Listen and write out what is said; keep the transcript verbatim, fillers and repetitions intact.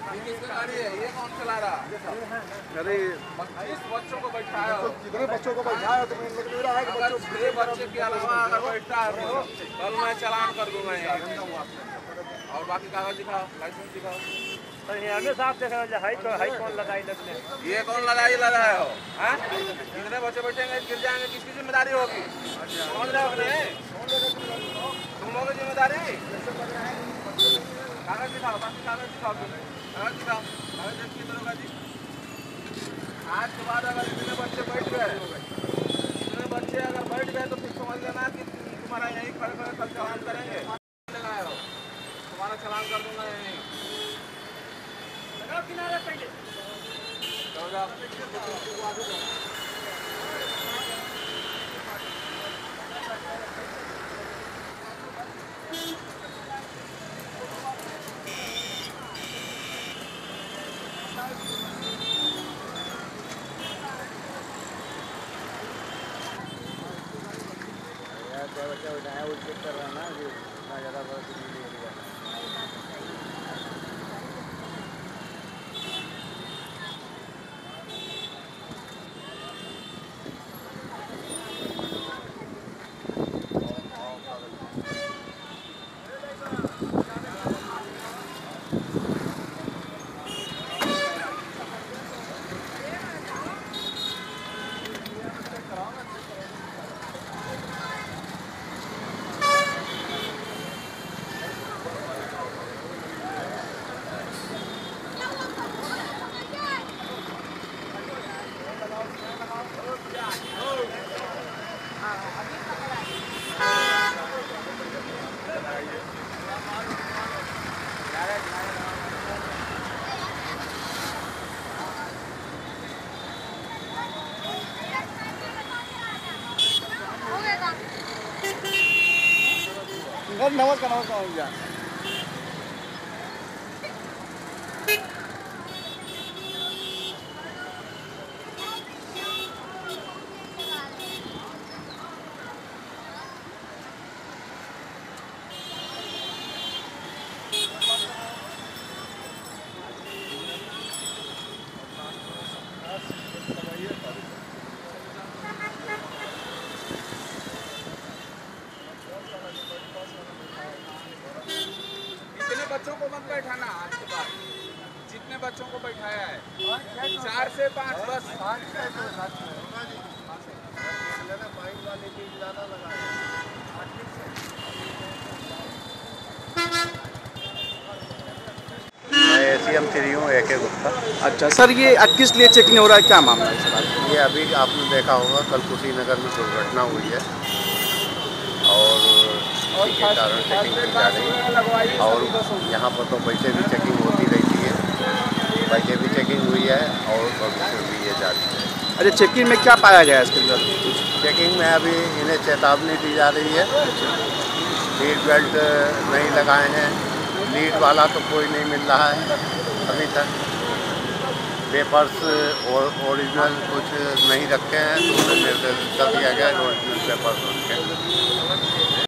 किसकी गाड़ी है? ये कौन चला रहा? अरे इस बच्चों को बैठाया हो? कितने बच्चों को बैठाया तो मुझे लग रहा है कि अगर छह बच्चे के अलावा अगर बैठा है तो कल मैं चालान कर दूंगा यहाँ। और बाकी कागज दिखाओ, लाइसेंस दिखाओ। हमें साफ देखा हाई हाई कौन लगाई लगने ये कौन लगाई लगा है हो? हैं? कितने बच्चे बैठेंगे गिर जाएंगे, किसकी जिम्मेदारी होगी? समझ रहे हो नहीं? तुम लोगों की जिम्मेदारी? कागज दिखाओ, बाकी कागज दिखाओ, कागज दिखाओ, कागज देखिए दरोगा जी। आज के बाद अगर इतने बच्चे बैठ गए, इतने बच्चे अगर बैठ गए तो फिर समझ लेना कि तुम्हारा यहीं खड़े खड़े कल चालान करेंगे। लगाए हो तुम्हारा चालान कर दूंगा यहीं। लगाओ किनारे पहले। क्या बच्चा उठाया वो चेक कर रहा है ना कि इतना ज़्यादा बड़ा कुछ नहीं ले लिया। नमस्कार नमस्कार भैया। बच्चों को मत बैठाना आज के बाद। जितने बच्चों को बैठाया है चार से पाँच बस। मैं एसीएम थ्री हूँ ए के गुप्ता। अच्छा सर, ये किस लिए चेकिंग हो रहा है, क्या मामला है सर? ये अभी आपने देखा होगा कल कुशीनगर में दुर्घटना हुई है और इसी के कारण चेकिंग की जा रही है। और यहाँ पर तो वैसे भी चेकिंग होती रहती है, वैसे भी चेकिंग हुई है और भविष्य भी ये जारी है। अच्छा, चेकिंग में क्या पाया गया इसके अंदर? चेकिंग में अभी इन्हें चेतावनी दी जा रही है, सीट बेल्ट नहीं लगाए हैं, लीड वाला तो कोई नहीं मिल रहा है अभी तक, पेपर्स और ओरिजिनल कुछ नहीं रखे हैं तो उन्हें निर्देश कर दिया गया है ओरिजिनल पेपर्स रखें।